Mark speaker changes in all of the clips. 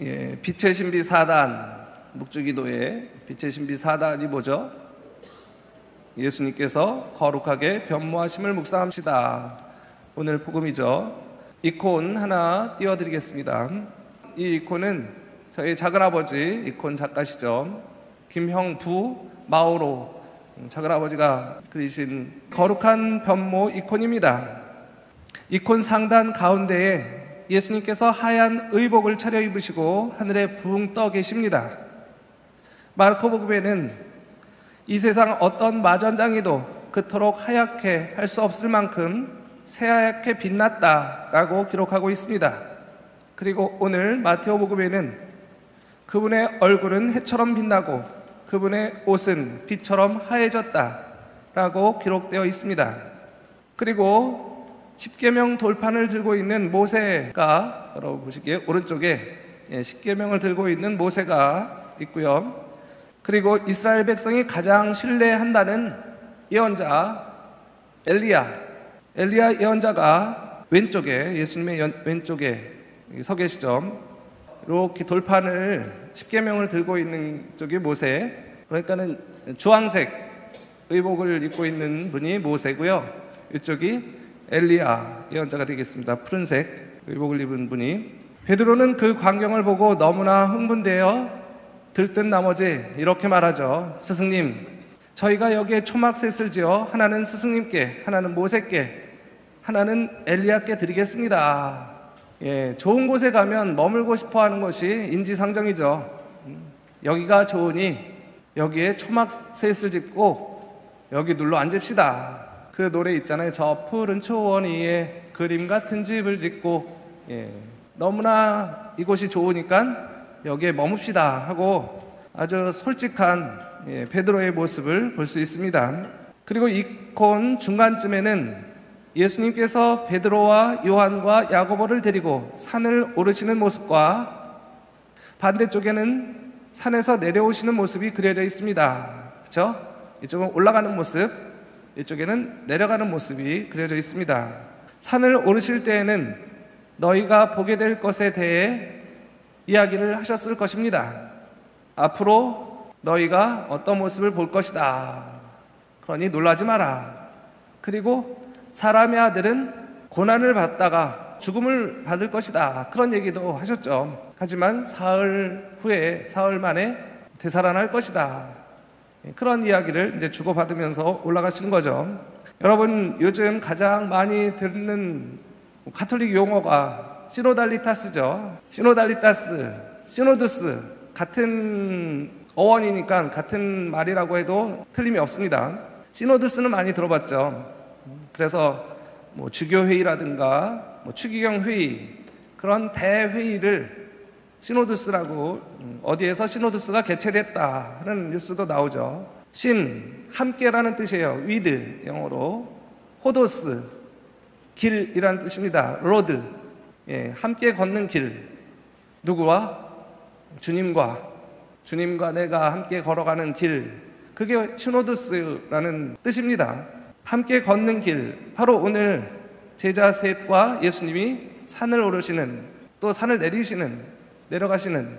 Speaker 1: 빛의 신비 4단, 묵주기도의 빛의 신비 4단이 뭐죠? 예수님께서 거룩하게 변모하심을 묵상합시다. 오늘 복음이죠. 이콘 하나 띄워드리겠습니다. 이 이콘은 저희 작은아버지 이콘 작가시죠. 김형부 마오로 작은아버지가 그리신 거룩한 변모 이콘입니다. 이콘 상단 가운데에 예수님께서 하얀 의복을 차려입으시고 하늘에 붕 떠 계십니다. 마르코복음에는 이 세상 어떤 마전장이도 그토록 하얗게 할 수 없을 만큼 새하얗게 빛났다라고 기록하고 있습니다. 그리고 오늘 마테오복음에는 그분의 얼굴은 해처럼 빛나고 그분의 옷은 빛처럼 하얘졌다라고 기록되어 있습니다. 그리고 십계명 돌판을 들고 있는 모세가, 여러분 보시기에 오른쪽에 십계명을 들고 있는 모세가 있고요. 그리고 이스라엘 백성이 가장 신뢰한다는 예언자 엘리야 예언자가 왼쪽에, 예수님의 왼쪽에 서 계시죠. 이렇게 돌판을 십계명을 들고 있는 쪽이 모세, 그러니까는 주황색 의복을 입고 있는 분이 모세고요. 이쪽이 엘리야 예언자가 되겠습니다. 푸른색 의복을 입은 분이. 베드로는 그 광경을 보고 너무나 흥분되어 들뜬 나머지 이렇게 말하죠. 스승님, 저희가 여기에 초막셋을 지어 하나는 스승님께, 하나는 모세께, 하나는 엘리야께 드리겠습니다. 좋은 곳에 가면 머물고 싶어 하는 것이 인지상정이죠. 여기가 좋으니 여기에 초막셋을 짓고 여기 눌러 앉읍시다. 그 노래 있잖아요. 저 푸른 초원 위에 그림 같은 집을 짓고, 너무나 이곳이 좋으니까 여기에 머뭅시다 하고 아주 솔직한 베드로의 모습을 볼 수 있습니다. 그리고 이콘 중간쯤에는 예수님께서 베드로와 요한과 야고보를 데리고 산을 오르시는 모습과 반대쪽에는 산에서 내려오시는 모습이 그려져 있습니다. 그렇죠? 이쪽은 올라가는 모습, 이쪽에는 내려가는 모습이 그려져 있습니다. 산을 오르실 때에는 너희가 보게 될 것에 대해 이야기를 하셨을 것입니다. 앞으로 너희가 어떤 모습을 볼 것이다. 그러니 놀라지 마라. 그리고 사람의 아들은 고난을 받다가 죽음을 받을 것이다. 그런 얘기도 하셨죠. 하지만 사흘 후에, 사흘 만에 되살아날 것이다. 그런 이야기를 이제 주고받으면서 올라가시는 거죠. 여러분, 요즘 가장 많이 듣는 가톨릭 용어가 시노달리타스죠. 시노두스, 같은 어원이니까 같은 말이라고 해도 틀림이 없습니다. 시노두스는 많이 들어봤죠. 그래서 주교회의라든가 추기경 회의, 그런 대회의를 시노두스라고, 어디에서 시노두스가 개최됐다 하는 뉴스도 나오죠. 신, 함께라는 뜻이에요. 위드, 영어로. 호도스, 길이라는 뜻입니다. 로드, 함께 걷는 길. 누구와? 주님과 내가 함께 걸어가는 길. 그게 시노두스라는 뜻입니다. 함께 걷는 길. 바로 오늘 제자 셋과 예수님이 산을 오르시는, 또 산을 내려가시는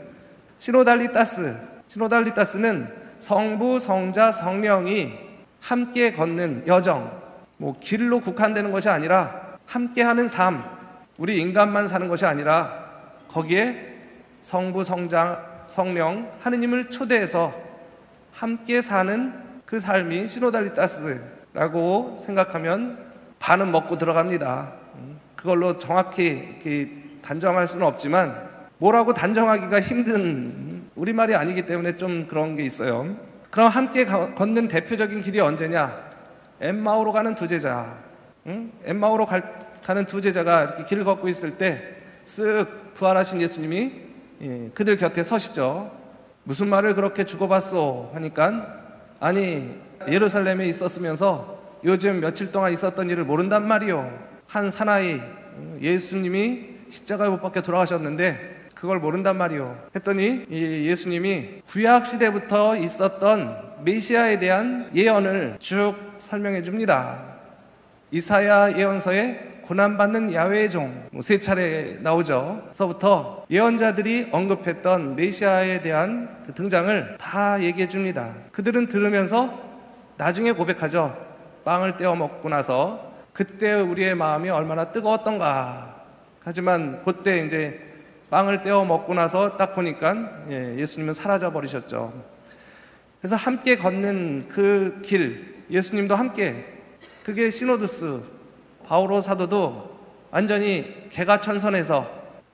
Speaker 1: 시노달리타스는 성부, 성자, 성령이 함께 걷는 여정, 길로 국한되는 것이 아니라 함께하는 삶, 우리 인간만 사는 것이 아니라 거기에 성부, 성자, 성령, 하느님을 초대해서 함께 사는 그 삶이 시노달리타스라고 생각하면 반은 먹고 들어갑니다. 그걸로 정확히 단정할 수는 없지만 뭐라고 단정하기가 힘든 우리말이 아니기 때문에 좀 그런 게 있어요. 그럼 함께 걷는 대표적인 길이 언제냐? 엠마오로 가는 두 제자. 엠마오로 가는 두 제자가 이렇게 길을 걷고 있을 때 쓱 부활하신 예수님이 그들 곁에 서시죠. 무슨 말을 그렇게 주고받소 하니까, 아니 예루살렘에 있었으면서 요즘 며칠 동안 있었던 일을 모른단 말이요. 한 사나이 예수님이 십자가에 못 박혀 돌아가셨는데 그걸 모른단 말이요. 했더니 예수님이 구약 시대부터 있었던 메시아에 대한 예언을 쭉 설명해 줍니다. 이사야 예언서에 고난받는 야훼의 종, 세 차례 나오죠. 서부터 예언자들이 언급했던 메시아에 대한 그 등장을 다 얘기해 줍니다. 그들은 들으면서 나중에 고백하죠. 빵을 떼어 먹고 나서 그때 우리의 마음이 얼마나 뜨거웠던가. 하지만 그때 이제 빵을 떼어 먹고 나서 딱 보니까 예수님은 사라져 버리셨죠. 그래서 함께 걷는 그 길, 예수님도 함께, 그게 시노두스, 바오로 사도도 완전히 개가천선해서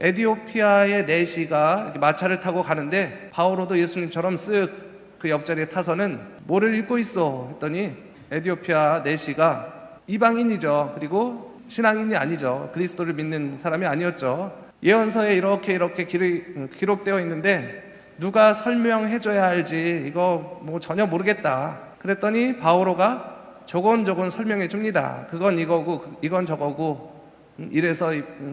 Speaker 1: 에티오피아의 내시가 이렇게 마차를 타고 가는데 바오로도 예수님처럼 쓱 그 옆자리에 타서는 뭐를 읽고 있어 했더니 에티오피아 내시가 이방인이죠. 그리고 신앙인이 아니죠. 그리스도를 믿는 사람이 아니었죠. 예언서에 이렇게 기록되어 있는데 누가 설명해줘야 알지 이거 뭐 전혀 모르겠다. 그랬더니 바오로가 조곤조곤 설명해 줍니다. 그건 이거고 이건 저거고 이래서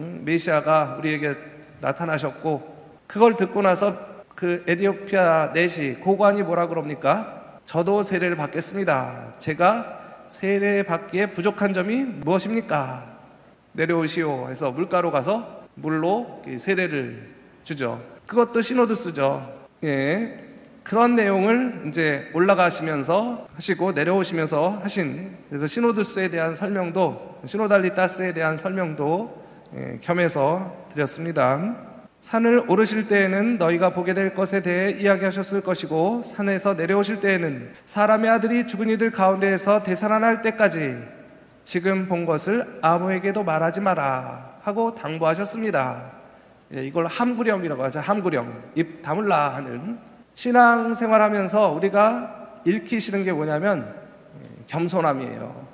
Speaker 1: 메시아가 우리에게 나타나셨고, 그걸 듣고 나서 그 에티오피아 내시 고관이 뭐라 그럽니까? 저도 세례를 받겠습니다. 제가 세례 받기에 부족한 점이 무엇입니까? 내려오시오 해서 물가로 가서 물로 세례를 주죠. 그것도 시노두스죠. 예. 그런 내용을 이제 올라가시면서 하시고 내려오시면서 하신, 그래서 시노두스에 대한 설명도, 시노달리타스에 대한 설명도 겸해서 드렸습니다. 산을 오르실 때에는 너희가 보게 될 것에 대해 이야기하셨을 것이고, 산에서 내려오실 때에는 사람의 아들이 죽은 이들 가운데에서 되살아날 때까지 지금 본 것을 아무에게도 말하지 마라 하고 당부하셨습니다. 이걸 함구령이라고 하죠. 함구령, 입 다물라 하는. 신앙생활하면서 우리가 잃기 싫은 게 뭐냐면 겸손함이에요.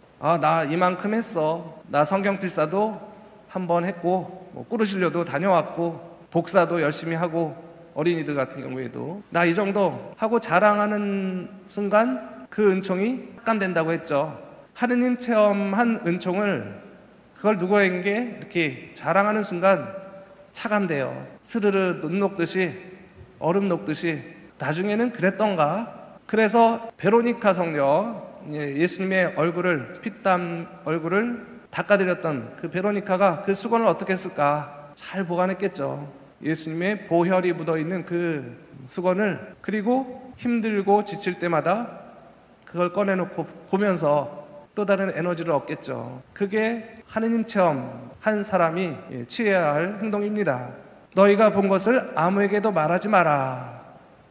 Speaker 1: 나 이만큼 했어. 나 성경필사도 한번 했고, 꾸르실려도 다녀왔고, 복사도 열심히 하고, 어린이들 같은 경우에도 나 이 정도 하고 자랑하는 순간 그 은총이 삭감된다고 했죠. 하느님 체험한 은총을, 그걸 누구에게 이렇게 자랑하는 순간 차감돼요. 스르르 눈 녹듯이, 얼음 녹듯이. 나중에는 그랬던가. 그래서 베로니카 성녀, 예수님의 얼굴을, 피땀 얼굴을 닦아드렸던 그 베로니카가 그 수건을 어떻게 했을까? 잘 보관했겠죠. 예수님의 보혈이 묻어있는 그 수건을. 그리고 힘들고 지칠 때마다 그걸 꺼내놓고 보면서 또 다른 에너지를 얻겠죠. 그게 하느님 체험 한 사람이 취해야 할 행동입니다. 너희가 본 것을 아무에게도 말하지 마라.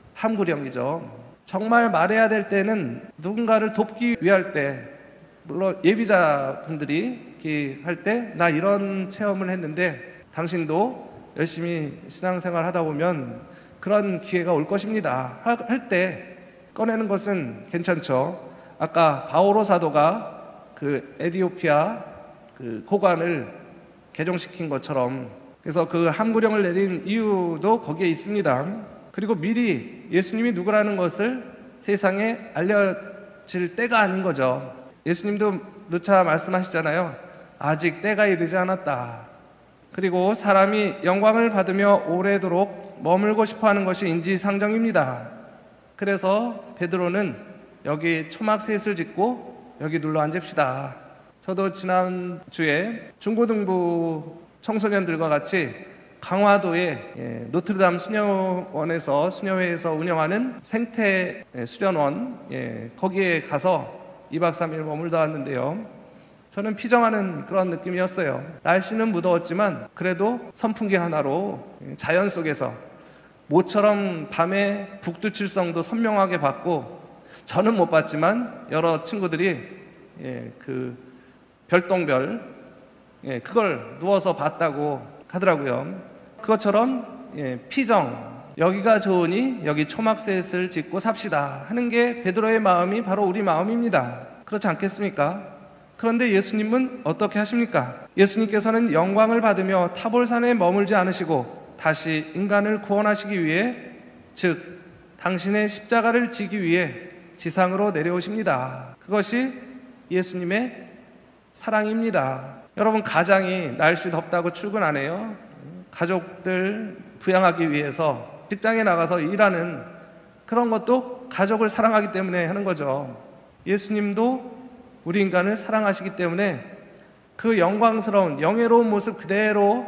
Speaker 1: 함구령이죠. 정말 말해야 될 때는 누군가를 돕기 위할 때, 물론 예비자분들이 이렇게 할 때 나 이런 체험을 했는데 당신도 열심히 신앙생활 하다 보면 그런 기회가 올 것입니다 할 때 꺼내는 것은 괜찮죠. 아까 바오로 사도가 그 에티오피아 그 고관을 개종시킨 것처럼, 그래서 그 함구령을 내린 이유도 거기에 있습니다. 그리고 미리 예수님이 누구라는 것을 세상에 알려질 때가 아닌 거죠. 예수님도 누차 말씀하시잖아요. 아직 때가 이르지 않았다. 그리고 사람이 영광을 받으며 오래도록 머물고 싶어하는 것이 인지상정입니다. 그래서 베드로는 여기 초막셋을 짓고 여기 눌러 앉읍시다. 저도 지난주에 중고등부 청소년들과 같이 강화도의 노트르담 수녀원에서, 수녀회에서 운영하는 생태 수련원, 거기에 가서 2박 3일 머물다 왔는데요. 저는 피정하는 그런 느낌이었어요. 날씨는 무더웠지만 그래도 선풍기 하나로 자연 속에서 모처럼 밤에 북두칠성도 선명하게 봤고, 저는 못 봤지만 여러 친구들이 그 별똥별, 그걸 누워서 봤다고 하더라고요. 그것처럼 피정, 여기가 좋으니 여기 초막셋을 짓고 삽시다 하는 게 베드로의 마음이 바로 우리 마음입니다. 그렇지 않겠습니까? 그런데 예수님은 어떻게 하십니까? 예수님께서는 영광을 받으며 타볼산에 머물지 않으시고 다시 인간을 구원하시기 위해, 즉 당신의 십자가를 지기 위해 지상으로 내려오십니다. 그것이 예수님의 사랑입니다. 여러분, 가장이 날씨 덥다고 출근 안 해요? 가족들 부양하기 위해서 직장에 나가서 일하는 그런 것도 가족을 사랑하기 때문에 하는 거죠. 예수님도 우리 인간을 사랑하시기 때문에 그 영광스러운 영예로운 모습 그대로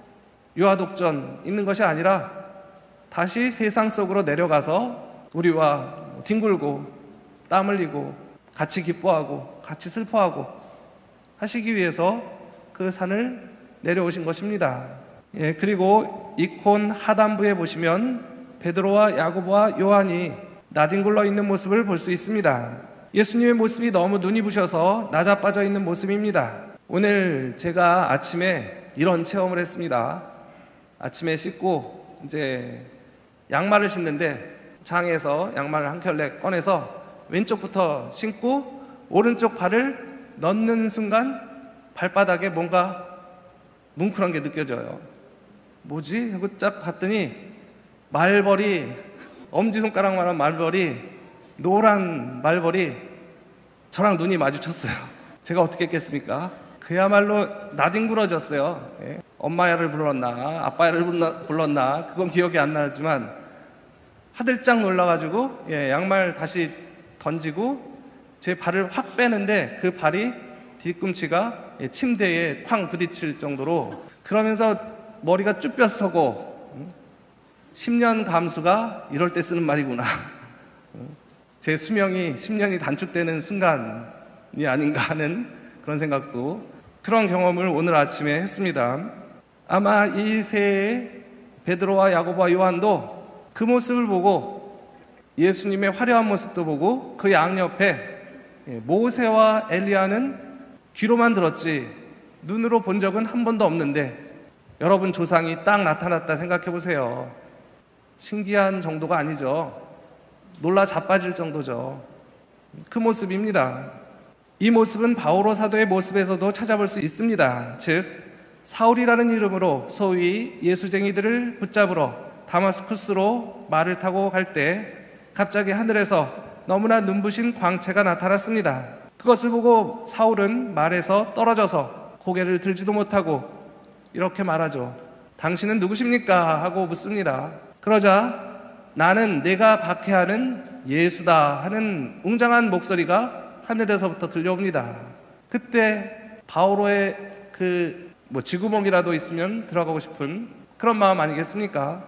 Speaker 1: 유아독전 있는 것이 아니라 다시 세상 속으로 내려가서 우리와 뒹굴고 땀 흘리고 같이 기뻐하고 같이 슬퍼하고 하시기 위해서 그 산을 내려오신 것입니다. 그리고 이콘 하단부에 보시면 베드로와 야고보와 요한이 나뒹굴러 있는 모습을 볼 수 있습니다. 예수님의 모습이 너무 눈이 부셔서 나자빠져 있는 모습입니다. 오늘 제가 아침에 이런 체험을 했습니다. 아침에 씻고 이제 양말을 신는데 장에서 양말을 한 켤레 꺼내서 왼쪽부터 신고 오른쪽 발을 넣는 순간 발바닥에 뭔가 뭉클한 게 느껴져요. 뭐지? 하고 딱 봤더니 말벌이, 엄지손가락만한 말벌이, 노란 말벌이 저랑 눈이 마주쳤어요. 제가 어떻게 했겠습니까? 그야말로 나뒹굴어졌어요. 엄마야를 불렀나 아빠야를 불렀나 그건 기억이 안 나지만 화들짝 놀라가지고 양말 다시 던지고 제 발을 확 빼는데 그 발이 뒤꿈치가 침대에 쾅 부딪힐 정도로, 그러면서 머리가 쭈뼛 서고 10년 감수가 이럴 때 쓰는 말이구나. 제 수명이 10년이 단축되는 순간이 아닌가 하는 그런 생각도, 그런 경험을 오늘 아침에 했습니다. 아마 이 세 베드로와 야고보와 요한도 그 모습을 보고 예수님의 화려한 모습도 보고 그 양옆에 모세와 엘리야는 귀로만 들었지 눈으로 본 적은 한 번도 없는데 여러분 조상이 딱 나타났다 생각해 보세요. 신기한 정도가 아니죠. 놀라 자빠질 정도죠. 그 모습입니다. 이 모습은 바오로 사도의 모습에서도 찾아볼 수 있습니다. 즉 사울이라는 이름으로 소위 예수쟁이들을 붙잡으러 다마스쿠스로 말을 타고 갈 때 갑자기 하늘에서 너무나 눈부신 광채가 나타났습니다. 그것을 보고 사울은 말에서 떨어져서 고개를 들지도 못하고 이렇게 말하죠. 당신은 누구십니까? 하고 묻습니다. 그러자 나는 내가 박해하는 예수다 하는 웅장한 목소리가 하늘에서부터 들려옵니다. 그때 바오로의 쥐구멍이라도 있으면 들어가고 싶은 그런 마음 아니겠습니까?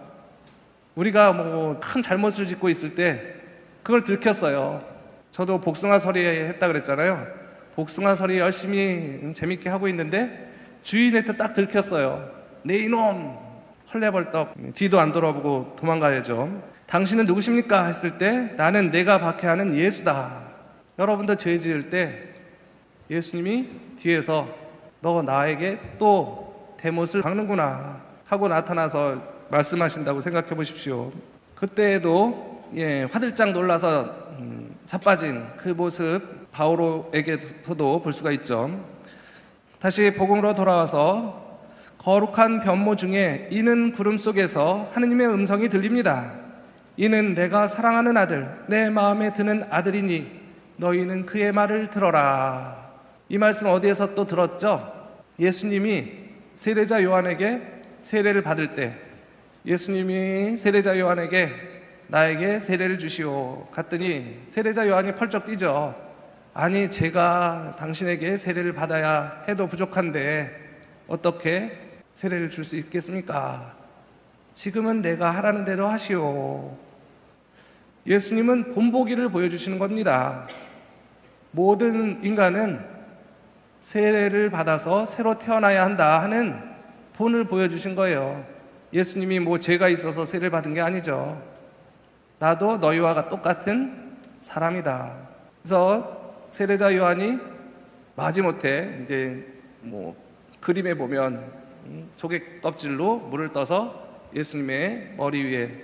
Speaker 1: 우리가 큰 잘못을 짓고 있을 때 그걸 들켰어요. 저도 복숭아서리 했다 그랬잖아요. 복숭아서리 열심히 재밌게 하고 있는데 주인한테 딱 들켰어요. 내 이놈! 헐레벌떡 뒤도 안 돌아보고 도망가야죠. 당신은 누구십니까? 했을 때 나는 내가 박해하는 예수다. 여러분도 죄 지을 때 예수님이 뒤에서 너 나에게 또 대못을 박는구나 하고 나타나서 말씀하신다고 생각해 보십시오. 그때에도 화들짝 놀라서 자빠진 그 모습 바오로에게서도 볼 수가 있죠. 다시 복음으로 돌아와서 거룩한 변모 중에 이는 구름 속에서 하느님의 음성이 들립니다. 이는 내가 사랑하는 아들, 내 마음에 드는 아들이니 너희는 그의 말을 들어라. 이 말씀 어디에서 또 들었죠? 예수님이 세례자 요한에게 세례를 받을 때 예수님이 세례자 요한에게 나에게 세례를 주시오 갔더니 세례자 요한이 펄쩍 뛰죠. 아니 제가 당신에게 세례를 받아야 해도 부족한데 어떻게 세례를 줄 수 있겠습니까? 지금은 내가 하라는 대로 하시오. 예수님은 본보기를 보여주시는 겁니다. 모든 인간은 세례를 받아서 새로 태어나야 한다 하는 본을 보여주신 거예요. 예수님이 죄가 있어서 세례를 받은 게 아니죠. 나도 너희와 똑같은 사람이다. 그래서 세례자 요한이 마지못해 그림에 보면 조개 껍질로 물을 떠서 예수님의 머리 위에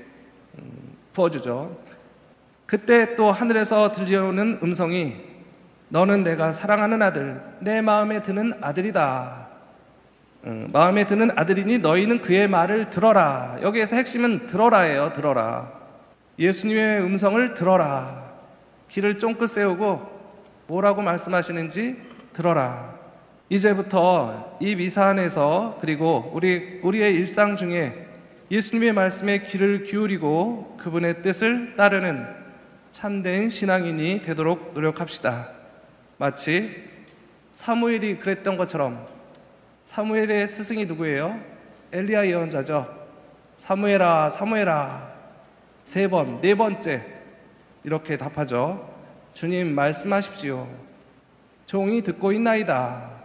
Speaker 1: 부어주죠. 그때 또 하늘에서 들려오는 음성이 너는 내가 사랑하는 아들, 내 마음에 드는 아들이다. 마음에 드는 아들이니 너희는 그의 말을 들어라. 여기에서 핵심은 들어라예요. 들어라. 예수님의 음성을 들어라. 귀를 쫑긋 세우고 뭐라고 말씀하시는지 들어라. 이제부터 이 미사 안에서 그리고 우리의 일상 중에 예수님의 말씀에 귀를 기울이고 그분의 뜻을 따르는 참된 신앙인이 되도록 노력합시다. 마치 사무엘이 그랬던 것처럼, 사무엘의 스승이 누구예요? 엘리야 예언자죠. 사무엘아, 사무엘아, 3번, 4번째 이렇게 답하죠. 주님 말씀하십시오. 종이 듣고 있나이다.